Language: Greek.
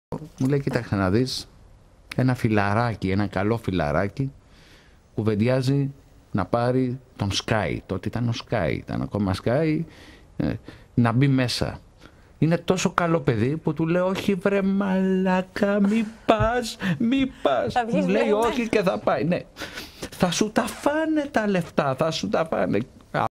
μου λέει, κοίταξε να δεις, ένα φιλαράκι, ένα καλό φιλαράκι, κουβεντιάζει να πάρει τον Sky. Τότε ήταν ο Sky, ήταν ακόμα Sky, να μπει μέσα. Είναι τόσο καλό παιδί που του λέω, όχι βρε μαλάκα, μη πας, μη πας. Μου λέει όχι και θα πάει. Ναι. Θα σου τα φάνε τα λεφτά, θα σου τα φάνε.